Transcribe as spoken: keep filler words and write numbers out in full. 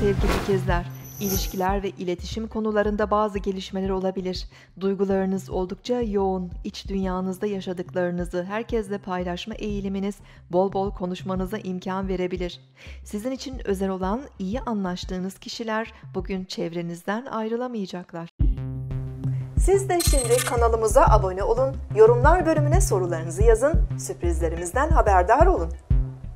Sevgili ikizler, ilişkiler ve iletişim konularında bazı gelişmeler olabilir. Duygularınız oldukça yoğun, iç dünyanızda yaşadıklarınızı herkesle paylaşma eğiliminiz bol bol konuşmanıza imkan verebilir. Sizin için özel olan iyi anlaştığınız kişiler bugün çevrenizden ayrılamayacaklar. Siz de şimdi kanalımıza abone olun, yorumlar bölümüne sorularınızı yazın, sürprizlerimizden haberdar olun.